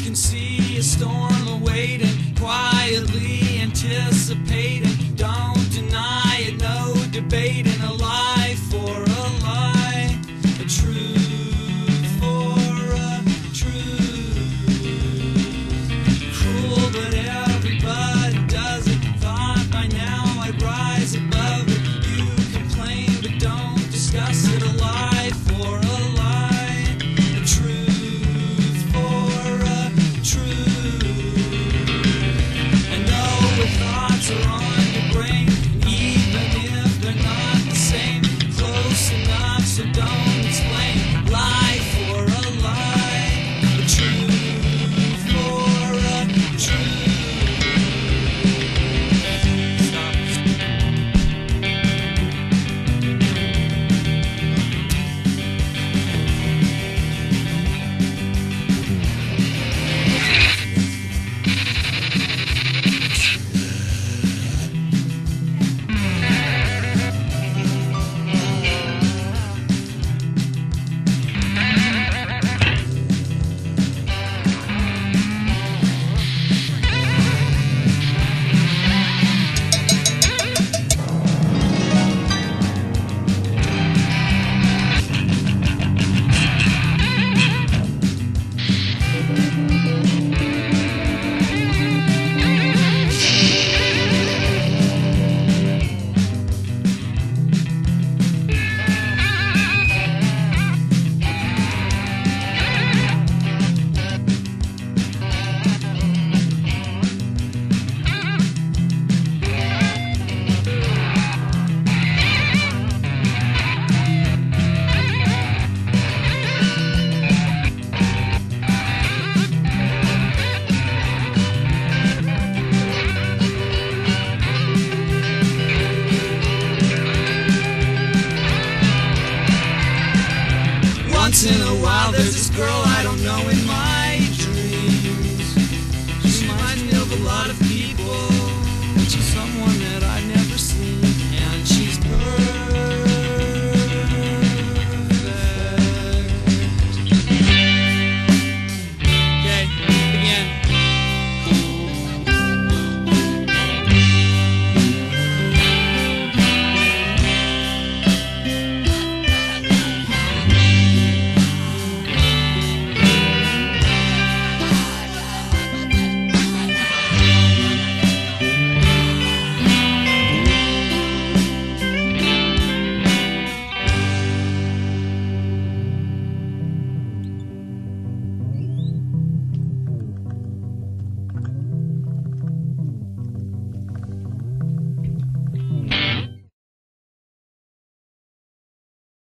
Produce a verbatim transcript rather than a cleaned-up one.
can see a storm awaiting, quietly anticipating. Don't deny it, no debating. A lie for a lie, a truth for a truth. Cruel, but everybody does it. Thought by now I'd rise above it. You complain, but don't discuss it. A lie for a lie, a truth for a truth. And know what thoughts are on your brain, and even if they're not the same, close enough, so don't explain. Lie for a lie, a truth for a truth. Stop. Once in a while there's this girl